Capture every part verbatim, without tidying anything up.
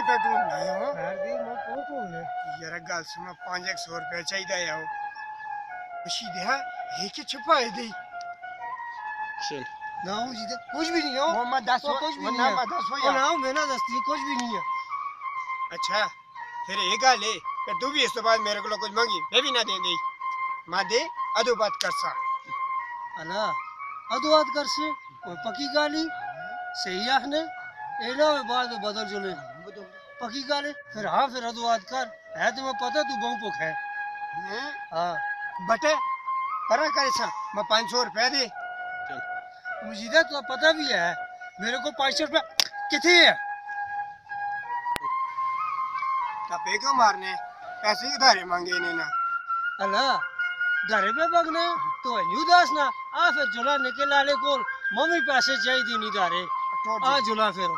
पे ढूंढना है हो खैर दी मैं कौन कौन ले यार गल सुनो पाँच एक सौ रुपया चाहिए आओ खुशी दे है ये के छुपाए दे चल ना हो जी कुछ भी नहीं हो वो मैं दस तो कुछ भी वो नहीं ना है मैं दस हो ओ यार ना मैं ना दस्ती कुछ भी नहीं है अच्छा फिर ये गल है कि तू भी इस तो बाद मेरे को कुछ मांगी मैं भी ना दे दे मैं दे अदो बात कर सा अला अदवाद कर से कोई पक्की गाली सही आखने एना में बाद बदल चले पक्की गाली फिर हाँ फिर अदवाद कर है तुम्हें पता तू बहु भुख है हाँ बटे करा करे सा मैं पाँच सौ रुपया दे मुझे तो पता भी है मेरे को पाँच सौ रुपया कितने है तब बेगो मारने पैसे उधारे मांगे इन्हें ना अला घरे पे बगना तो न्यू दास ना आ फिर जुला निकल आले को मम्मी पैसे चाहिए नहीं दारे आ जुला फिर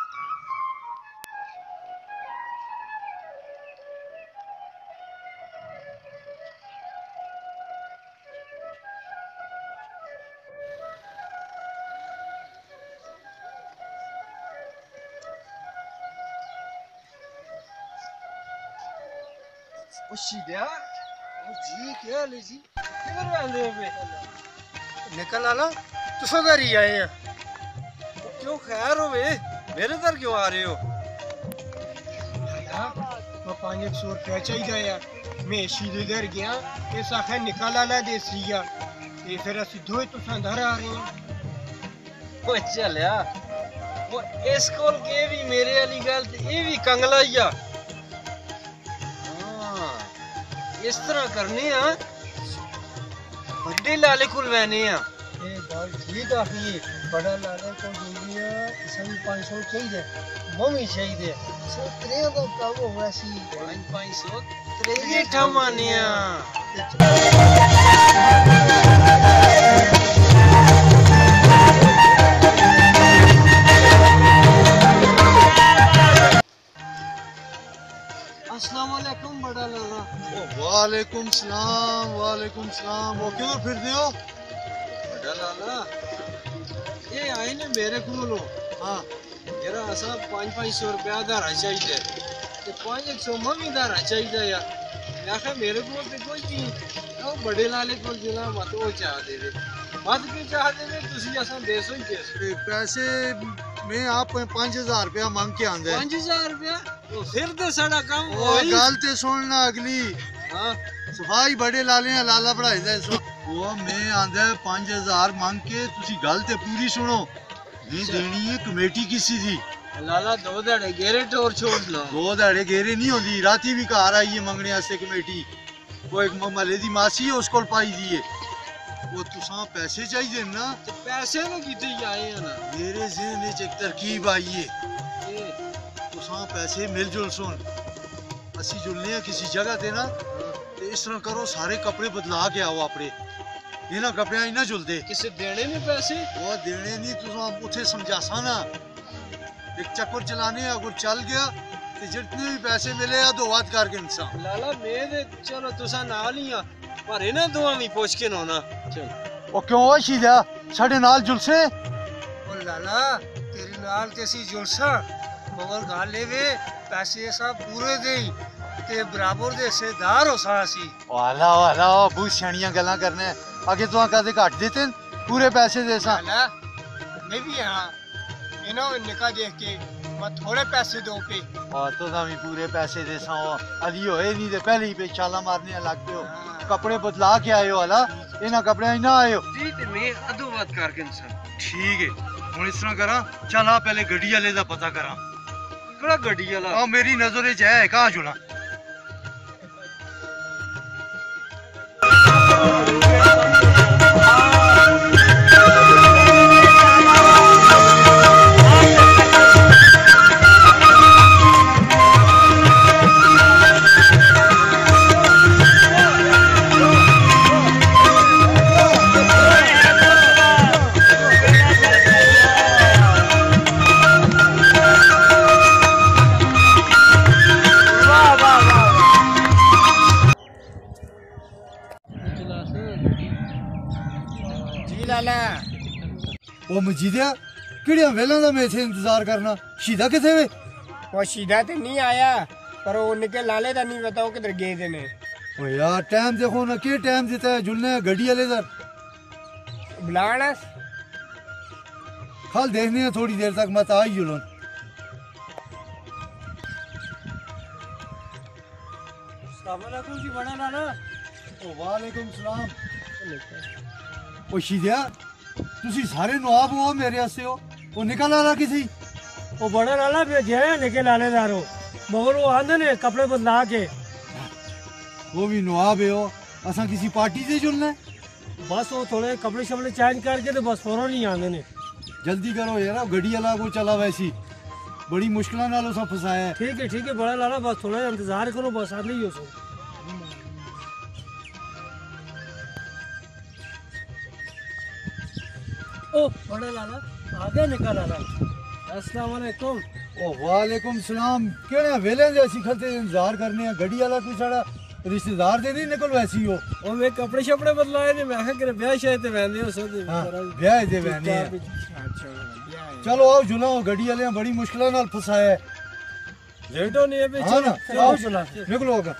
ओ सीधा ओ जी क्या ले जी किधर वाले पे निकल आला तू सदर ही आए हैं क्यों खैर हो बे मेरे दर क्यों आ रहे हो मैं पाँच एक सौ रुपया चाहिए यार मैं सीधे घर गया ऐसा खैर निकाल आना दे सिया ये फिर असि धोए तो संधर आ रहे हैं ओ चल यार वो इस कोल के भी मेरे वाली गल ते ये भी कंगला ही आ इस तरह करने हैं बड़े लाले कुल वहने हैं ये बात ठीक है बड़ा लाले को दूरिया सभी पाँच सौ चाहिए मम्मी चाहिए सौ त्रे का काम हो वैसी पाँच पाँच सौ त्रे ठमानिया अस्सलाम वालेकुम बड़ा लाला वालेकुम सलाम वालेकुम सलाम वो क्यों फिरते हो बड़ा लाला ये आए ने मेरे को लो हाँ यार असा पाँच पाँच सौ रुपया धारा चाहिए ते पाँच एक सौ मम्मी धारा चाहिए यार मैं आखा मेरे को तो कोई नहीं वो बड़े लाले को जिला मत वो चाह दे दे मत क्यों चाह दे दे तुसी असा दे सो ही दे ते पैसे मैं आप पाँच हजार रुपया मांग के आंदे पाँच हजार रुपया तो फिर तो साड़ा काम वो गल ते सुनना अगली हाँ सफाई बड़े लाले हैं लाला पढ़ाई दे वो मैं आंदे पाँच हजार मांग के तुसी गल ते पूरी सुनो मैं देनी है कमेटी किसी दी लाला दो दाड़े गेरे टोर छोड़ लो दो दाड़े गेरे नहीं होंदी राती भी घर आई है मंगने वास्ते कमेटी वो एक महल्ले दी मासी है उसको पाई दी है वो तुसा पैसे चाहिए ना तो पैसे तो कितने आए हैं ना मेरे ज़हन में एक तरकीब आई है तुसा पैसे मिलजुल सुन असी जुलने हैं किसी जगह ते ना ते इस तरह करो सारे कपड़े बदला के आओ अपने इन्हां कपड़े ही ना जुलदे किसे देने नहीं पैसे वो देने नहीं तुसा उठे समझासा ना एक चक्कर चलाने अगर चल गया ते जितने भी पैसे मिले आ दो बात करके इंसान लाला मैं दे चलो तुसा नाल ही आ पर इन्हां दोवां भी पूछ के ना ना चल ओ क्यों ओ शीदा साडे नाल जुलसे ओ लाला तेरे नाल ते सी जुलसा मगर गाल लेवे पैसे सब पूरे दे ते बराबर दे हिस्सेदार हो सासी वाला वाला बहुत सियाणियां गल्लां करने आगे तो कदे घट देते पूरे पैसे दे सा लाला मैं भी यहाँ इन्हों निकाह देख के मैं थोड़े पैसे दो पे और तो भी पूरे पैसे दे सा अली होए नहीं ते पहले ही पे छाला मारने लग गए हो कपड़े बदला के आए हो वाला इन्हां कपड़े ही ना आए हो जी ते मैं अदो बात करके इंसान ठीक है हुन इस तरह करा चल आ पहले गड्डी वाले दा पता करा केड़ा गड्डी वाला आ मेरी नजर च है कहां जुला ओ मजीदिया किड़िया वेलों दा मैं इथे इंतजार करना शीदा किथे वे वो सीधा तो नहीं आया पर वो निकल लाले का नहीं बताओ किधर गए थे ने। ओ यार टाइम देखो ना, के टाइम देता है जुलने गड्डी वाले इधर बुलाना खाल देखने हैं थोड़ी देर तक मत आई जुलन। जी बड़ा लाला। ओ वालेकुम सलाम। ओ शीदिया तुसी सारे नवाब हो मेरे हस्से हो, ओ निकल आ रहा किसी वो बड़ा लाला भेजे लेके लाले दारो मगर वो आंदे ने कपड़े बदला के। वो भी नवाब है हो, असा किसी पार्टी से जुलना है। बस वो थोड़े कपड़े शपड़े चेंज करके तो बस फौरन ही आंदे ने। जल्दी करो यार, गड्डी वाला को चला वैसी बड़ी मुश्किल नाल उसा फसाया है। ठीक है ठीक है बड़ा लाला, बस थोड़ा इंतजार करो, बस आंदे ही हो सो। ओ बड़ा लाला आ गया निकल लाला। अस्सलाम वालेकुम। ओ वालेकुम सलाम। केड़े वेले जैसी खलते इंतजार करने हैं, गड्डी वाला कोई साड़ा रिश्तेदार दे नहीं निकल वैसी हो। ओ मैं कपड़े शपड़े बदलाए ने, मैं कह ब्याह शायद ते वंदे हो सो दे। हां ब्याह दे वहने हैं। चलो आओ जुलाओ, गड्डी वाले बड़ी मुश्किल नाल फसाया है। लेटो नहीं है बे, हाँ ना, चलो आओ चला निकलो आगे।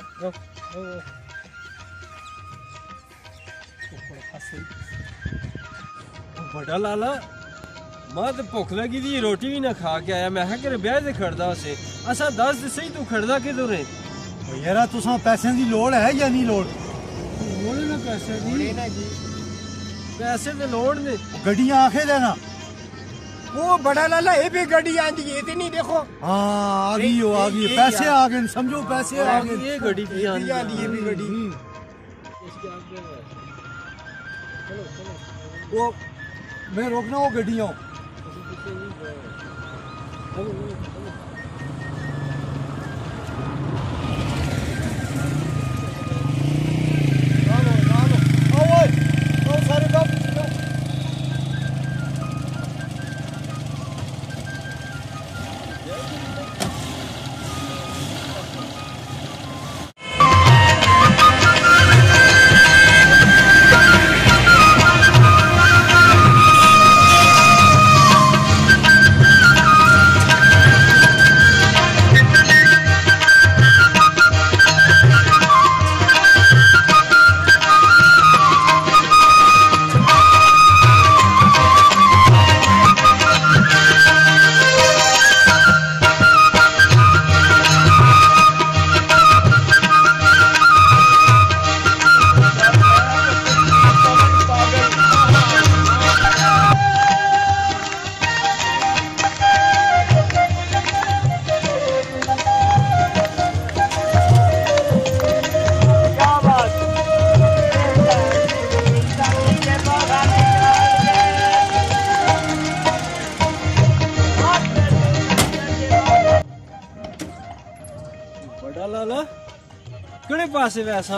बड़ा लाला मैं तो भुख लगी थी, रोटी भी ना खा के आया। मैं कह ब्याह से खड़दा उसे असा दस दे सही तू खड़दा किधर है? ओ यारा तुसा पैसे दी लोड़ है या नहीं लोड़? लोड़ ना पैसे दी ना जी पैसे ते लोड़ ने। गड्डियां आखे देना। वो बड़ा लाला ये भी गाड़ी आंदी है ये नहीं देखो। हाँ आ गई हो, आ गई पैसे आ गए, समझो पैसे आ गए। ये गाड़ी की आंदी आंदी ये भी गाड़ी। वो मैं रोकना वो गड्डियां लाला किहड़े पासे वैसा?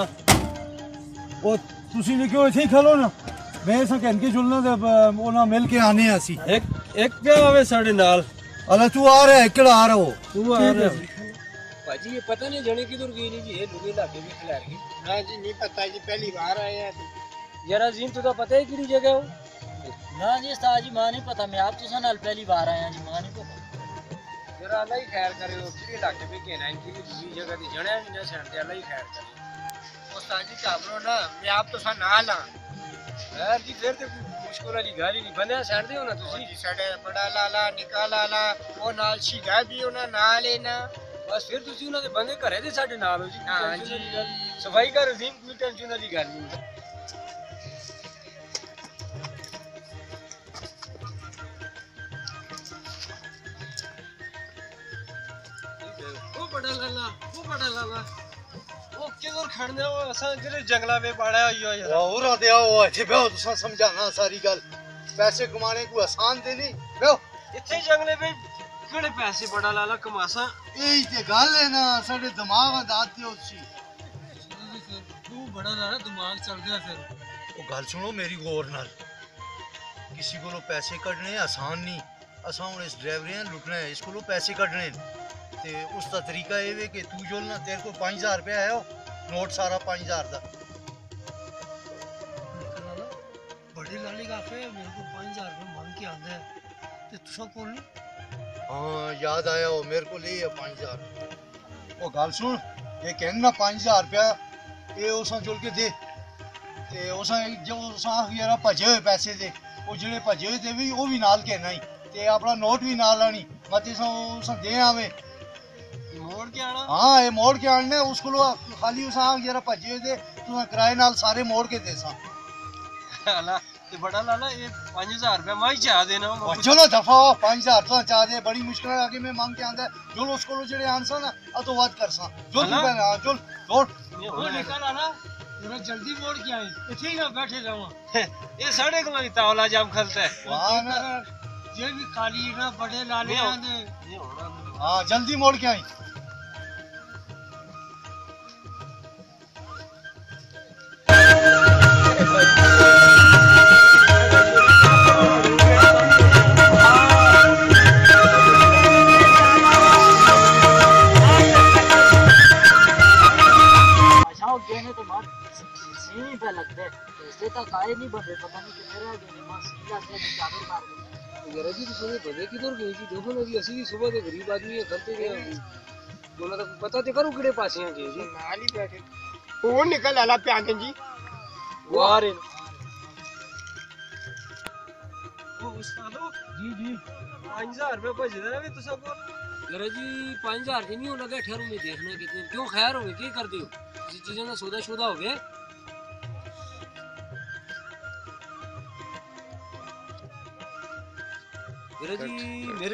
ओ तुसी ने क्यों इथे ही खलो ना, मैं ऐसा कहन के जुलना ते ओना मिल के आने आसी। एक एक पे आवे साडे नाल। अला तू आ रहा है, केड़ा आ रहा हो? तू आ रहा है भाजी ये पता नहीं जने किधर गई नहीं जी, ये लुगे लागे भी खिलार गई ना जी। नहीं पता जी, पहली बार आए हैं। जरा जीन तुदा पता है किहड़ी जगह हो? ना जी उस्ताद जी मां नहीं पता, मैं आप तुसा नाल पहली बार आया जी, मां नहीं पता। जरा अल्लाह ही खैर करे, वो किहड़े इलाके पे कहना है कि दूसरी जगह दी जणा नहीं ना सेंड, अल्लाह ही खैर करे। उस्ताद जी घबरो ना, मैं आप तो सा नाल हां यार जी फिर ते मुश्किल वाली गल ही नहीं, बंदे सेंड दे हो ना तुसी जी। साडे बड़ा लाला निका लाला वो नाल सीधा भी होना नाल है ना। बस फिर तुसी उन्हां दे बंदे घरे दे साडे नाल हो जी। हां जी सफाई का रजीम कोई टेंशन वाली गल नहीं। ओ बड़ा लाला ओ बड़ा लाला ओ किधर खड़ने हो? असा जेरे जंगला में पड़ा होया यार। वाह और दे आओ इथे बेओ, तुसा समझाना सारी गल। पैसे कमाने को आसान दे नहीं बेओ। इथे जंगले में किहड़े पैसे बड़ा लाला कमासा? यही ते गल है ना, साडे दिमाग आदाते हो तुसी। तू बड़ा लाला दिमाग चल गया फिर। ओ गल सुनो मेरी गौर नाल, किसी कोलो पैसे कढने आसान नहीं। असा हुन इस ड्राइवर ने लुटना है, इस कोलो पैसे कढने ते उसका तरीका ये वे कि तू जोलना तेरे को पाँच हजार रुपया है, नोट सारा पाँच हजार दा। बड़ी लाली का आखे मेरे को पाँच हजार रुपये मांग के आंदा है ते तुसा कोल नहीं? हाँ याद आया वो मेरे को ले पाँच हजार वो गल सुन ये कहना ना पाँच हजार रुपया ये उस जुल के दे ते उस जो उस यार भजे हुए पैसे दे वो जेड़े भजे हुए थे भी वो भी नाल कहना ही ते अपना नोट भी नाल आनी मत उस दे आवे मोड़ के आना हाँ ये मोड़ के आने उसको खाली उस यार भजे हुए थे तू किराए नाल सारे मोड़ के दे सा लाला ते बड़ा लाला ये पाँच हजार रुपया माई चाह देना और चलो दफा हो पाँच हजार तो चाह दे बड़ी मुश्किल आगे में मांग के आंदा जो उसको जेड़े आंसा ना आ तो बात कर सा जो तू पहले हां चल दौड़ वो निकल लाला जरा जल्दी मोड़ के आए इथे ही ना बैठे रहो ये साढ़े को तावला जाम खलता है वाह ना ये भी खाली ना बड़े लाले आंदे ये होना हां जल्दी मोड़ के आई गेने तो मार सीनी पे लगते ऐसे तो काहे नहीं बने पता नहीं कितने रह गए मां सीधा से चादर मार गए यार जी तो सोने बजे किधर गई थी देखो ना जी असली सुबह के गरीब आदमी है करते गए बोला तो पता तो करो किड़े पासे हैं जी नाल ही बैठे कौन निकल आला प्यागन जी वारे ओ उस्तादो जी जी पाँच हजार रुपये बच रहे हैं तो सब यार जी पाँच हजार के नहीं हो लगा ठहरो में देखना कितने क्यों खैर हो गए क्या कर दियो किसी चीज़ों का सौदा शुदा हो गए यार जी मेरे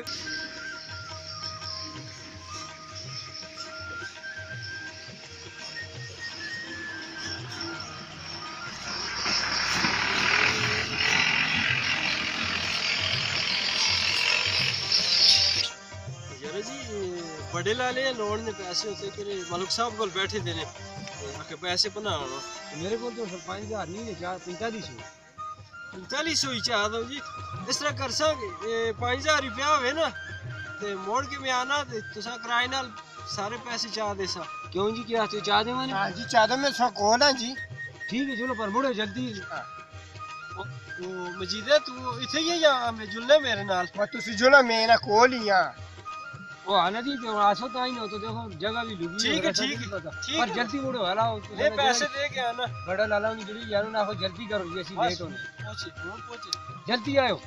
बड़े लाले या लोन ने पैसे होते कि मलिक साहब को बैठे देने आके पैसे बना मेरे को तो पाँच हजार नहीं है चार पैंतालीस सौ पैंतालीस सौ ही चाह दो जी इस तरह कर सके पाँच हजार रुपया हुए ना ते मोड़ के में आना ते तुसा किराए नाल सारे पैसे चाह दे सा क्यों जी क्या तो चाह दे मैंने हां जी चादर में सब कौन है जी ठीक है चलो पर मुड़ो जल्दी वो मजीद तू इथे ही है या मैं जुलने मेरे नाल मैं तुसी जो ना मेरा कोल ही हां वो आना जी तो आसो तो आई ना तो देखो जगह भी लुगी ठीक है ठीक है पर जल्दी मुड़ो हला ले पैसे दे के आना बड़ा लाला नहीं जल्दी यारो ना हो जल्दी करो जी ऐसी लेट होनी पहुंचे कौन पहुंचे जल्दी आयो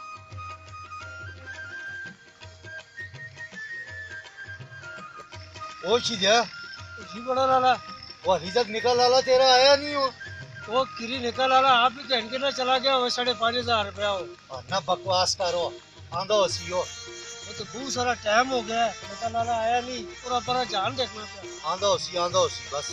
ओ सीधा जी बड़ा लाला वो अभी तक निकल आला तेरा आया नहीं हो वो किरी निकल आला आप भी कहन के ना चला गया वो साढ़े पाँच हजार रुपया हो ना बकवास करो आंदो सीओ वो तो बहुत सारा टाइम हो गया निकल लाला आया नहीं और अपना जान देखना पड़ा आंदो सी आंदो सी बस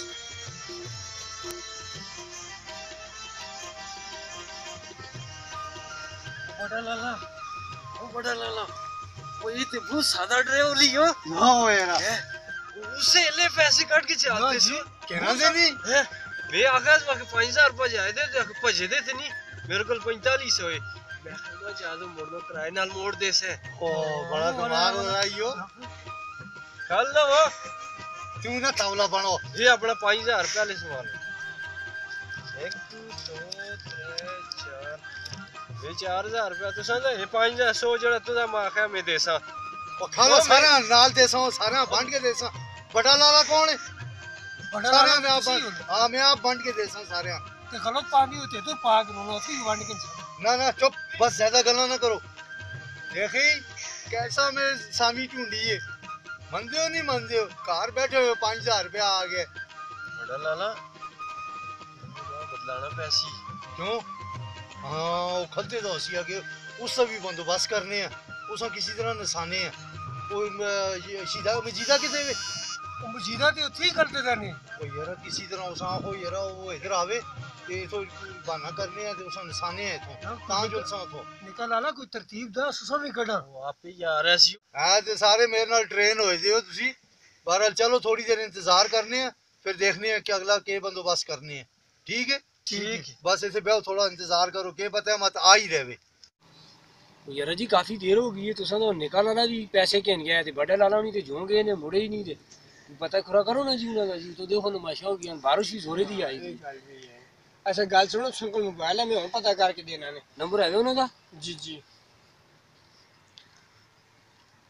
बड़ा लाला वो बड़ा लाला वो ये तो बहुत सादा ड्राइवर लियो ना हो यार उससे ले पैसे काट के चलते सी कहना दे नहीं है मैं आकाश में पाँच हजार रुपये जाए थे भजे दे थे नहीं मेरे को पैंतालीस होए मैं कहना ज्यादा मोड़ दो किराए नाल मोड़ दे से ओ बड़ा दिमाग हो रहा है यो कल ना वो तू ना तवला बनो ये अपना पाँच हजार रुपया ले सवाल एक दो तीन चार ये चार हजार रुपया तो समझ ये पाँच हजार सौ जरा तुझा माखा मैं दे सा ओ खालो सारा नाल दे सा सारा बांट के दे सा बड़ा लाला कौन है बड़ा सारा लाला मैं आप हां मैं आप बांट के दे सा सारे ते खलो पानी होते तो पाग नो सी वंड के ना ना चुप बस ज्यादा गल्ला ना करो देखी कैसा मैं सामी ढूंढी है मनदे हो नहीं मनदे हो कार बैठे हुए पाँच हजार रुपया आ गए बड़ा लाला बदलाना पैसे क्यों हाँ वो खलते तो सी आगे उससे भी बंदोबस्त करने हैं उसे किसी तरह नसाने हैं वो ये सीधा मजीदा किसे वे मजीदा ते उठी करते रहने ओ यार किसी तरह उसा हो यार वो इधर आवे ते तो बहाना करने हैं ते उसे नसाने हैं तो कहां जो सा तो निकल आला कोई तरतीब दा सुसो भी कड़ा वो आप ही जा रहे सी हां ते सारे मेरे नाल ट्रेन होए दे हो तुसी बहरहाल चलो थोड़ी देर इंतजार करने हैं फिर देखने हैं कि अगला के बंदोबस्त करने हैं ठीक है ठीक है बस ऐसे बैठो थोड़ा इंतजार करो के पता है मत आ ही रहे यार जी काफी देर हो गई है तुसा तो निकल आला जी पैसे कहन गया थे बड़ा लाला नहीं थे जो गए ने मुड़े ही नहीं थे पता खुरा करो ना जी उन्होंने जी तो देखो नुमाइशा हो गया बारिश भी जोरे दी आई थी अच्छा गल सुनो सुन मोबाइल है मैं पता करके देना ने नंबर है उन्होंने का जी जी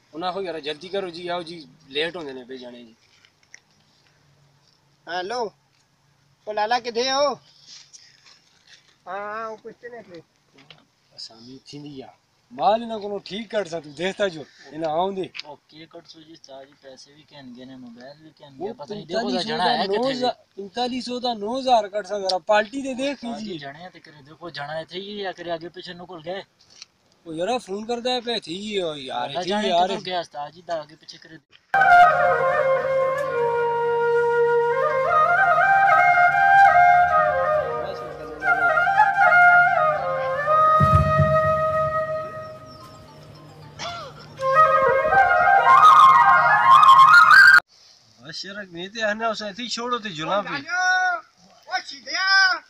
उन्हें आखो यार जल्दी करो जी, आओ जी लेट होंदे ने पे जाने जी। हेलो ओ लाला किथे हो? हाँ वो पूछते ने पे असामी थींदी आ माल ना कोनो ठीक कर सा तू देखता जो इना आउंदे ओ के कट सो जी उस्ताद जी, पैसे भी कहन गए ने, मोबाइल भी कहन वो गया, पता नहीं देखो दा जणा है किथे भी। पैंतालीस सौ दा नौ हज़ार कट सा जरा पार्टी दे देख उस्ताद जी कीजिए। जणे ते करे देखो जणा है थे ये या करे आगे पीछे निकल गए। ओ यार फोन करदा है पे थी यार साडा थी जाने यार किधर गया उस्ताद जी, दा आगे पीछे करे। अशरक नहीं थे हने उसे थी छोड़ो ते जुला पे ओ सीधिया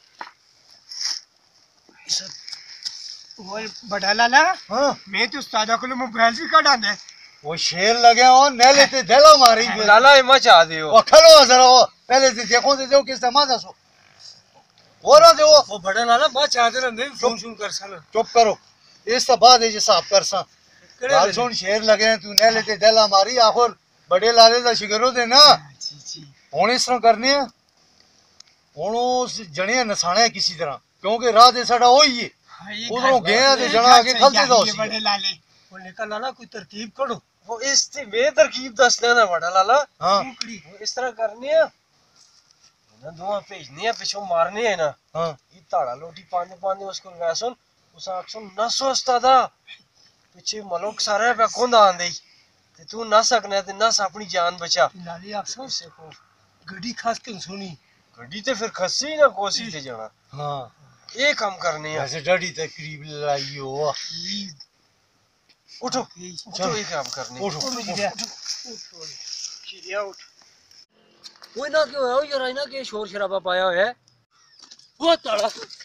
वो बड़ा लाला। हाँ मैं तो उस्ताद को मोबाइल भी कढ़ा दे। वो शेर लगे हो नेले ते देला मारी पे लाला ही मचा दे वो खलो जरा वो पहले से देखो ते देखो किस तमाशा सो हो रहा दे वो वो बड़ा लाला मचा दे ना मैं फोन सुन कर सन चुप करो इस तो बाद है हिसाब कर सा गाल सुन शेर लगे हैं, तू नेले ते देला मारी आखिर बड़े लाले दा शिकरो दे ना जी जी हुन इस तरह करने हैं हुन उस जने नसाना है किसी तरह क्योंकि राह ते साडा होई है उधरों गए ते जना आगे खलते दो सी बड़े लाले वो निकल लाला कोई तरकीब करो वो इस ते मैं तरकीब दस लेना बड़ा लाला हाँ वो इस तरह करनी है ना दुआ भेजनी है पिछो मारनी है ना हाँ ये ताड़ा लोटी पाने पाने उसको वैसन उस आक्सुन न सोचता था पीछे मलोक सारे पे कौन आंदे ते तू ना सकना ते नस अपनी जान बचा लाली अक्सर से को गड्डी खास के सुनी गड्डी ते फिर खसी ना कोसी ते जाना हाँ ये काम करनी है ऐसे डडी ते करीब लाई हो उठो उठो ये काम करनी उठो सीधिया उठ वो ना क्यों है यार इना के शोर शराबा पाया है वो ताड़ा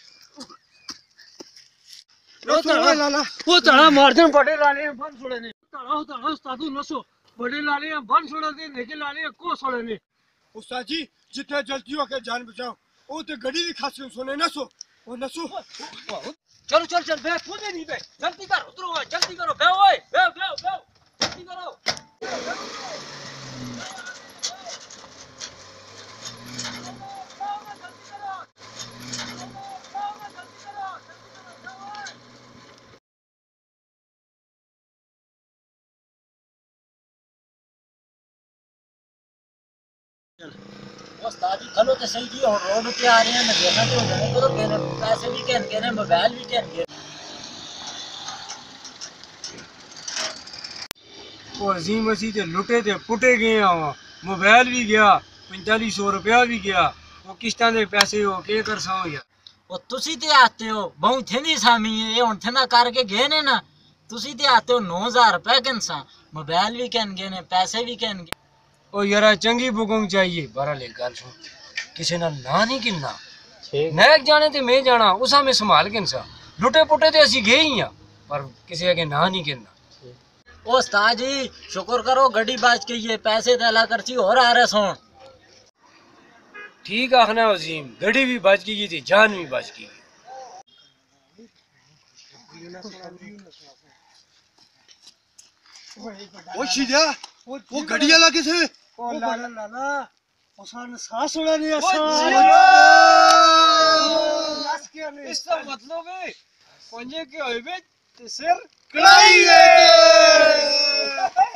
वो ताड़ा लाला वो ताड़ा मार दे बड़े लाले बन छोड़े ने ताड़ा ताड़ा उस्तादू नसो बड़े लाले बन छोड़े दे लेके लाले को छोड़े ने उस्ताद जी जितना जल्दी हो के जान बचाओ वो तो गड्डी भी खास के सुने ना सो वो नसो चलो चल चल बे कूदे नहीं बे जल्दी कर उतरो जल्दी करो बे ओए बे बे बे जल्दी करो उस्ताद जी खलो तो सही जी और रोड पे आ रहे हैं ना देखना तो जणे को तो कहने पैसे भी कहन गए ने, मोबाइल भी कहन गए। वो अजीम मसीह ते लुटे ते पुटे गए आ मोबाइल भी गया पैंतालीस सौ रुपया भी गया वो किस्तां दे पैसे हो के कर सा यार ओ तुसी ते आते हो बहु थे नहीं सामी ये हुन थे ना करके गए ने ना, तुसी ते आते हो नौ हज़ार रुपए कहन सा, मोबाइल भी कहन गए ने, पैसे भी कहन गए। ओ यार चंगी बुकिंग चाहिए बारह ले गल सुन किसी ना ना नहीं किन्ना मैं जाने ते मैं जाना उसा में संभाल के सा लुटे पुटे ते असी गए ही आ पर किसी के ना नहीं किन्ना। ओ उस्ताद जी शुक्र करो गड्डी बाज के ये पैसे दला करची और आ रहे सोन। ठीक आखना अजीम गड्डी भी बच गई थी जान भी बच गई। वो सीधा वो गड्डी वाला किसे ओ लाला लाला उसान सांस उड़ा नहीं इसका मतलब है पंजे के होइबे ते सिर कड़ाई रे